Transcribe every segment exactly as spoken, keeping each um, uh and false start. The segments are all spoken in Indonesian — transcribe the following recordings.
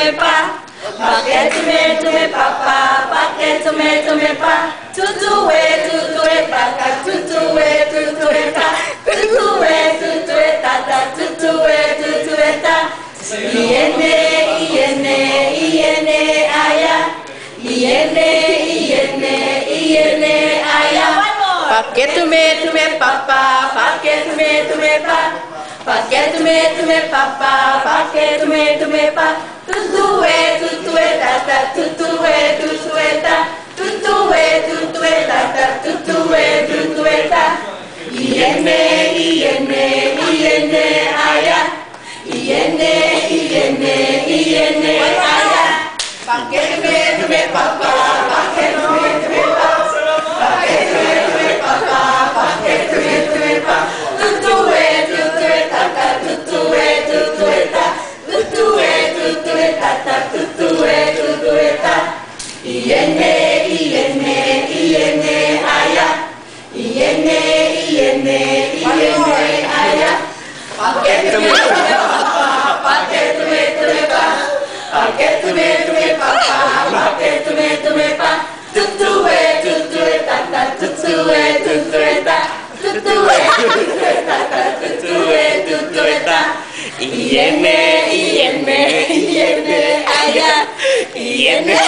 me pa. Paquet to me to me papa. Paquet to me to me pa. Tutu we tutu we paka. Tutu we tutu we ta. Tutu we tutu we tata. Tutu we tutu we ta. Iene iene iene aya. Iene iene iene aya. Paquet to me to me papa. Paquet to me to me pa. Paquet to me to me papa. Paquet to me to me pa. Tutu we tutu we tata. Tutu we tutu we ta. Tutu we tutu we tata. Tutu we tutu we ta. Iene iene iene aya. Iene iene iene aya. Paquet to me to me papa. Paquet to me to me pa. Paquet to me to me papa. Paquet to me to me pa. Tutu we tutu we tata. Tutu we tutu we ta. Tutu we tutu we tata. Tutu we tutu we ta. Iene iene iene aya. Iene iene iene aya. Paquet to me to me papa. Paquet to me to me pa. Paquet to me to me papa. Paquet to me to me pa. Tutu we tutu we tata. Tutu we tutu we ta. Tutu we tutu we tata. Tutu we tutu we ta. Iene iene iene aya. Iene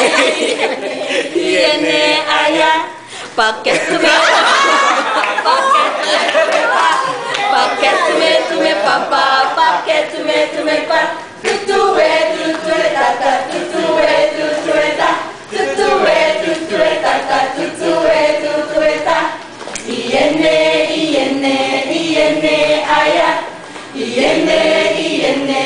iene aya. Paquet to me Paquet to me to me papa. Paquet to me to me pa. Tutu we tutu we tata. Tutu we tutu we ta. Tutu we tutu we tata. Tutu we tutu we ta. Iene iene iene aya. Iene iene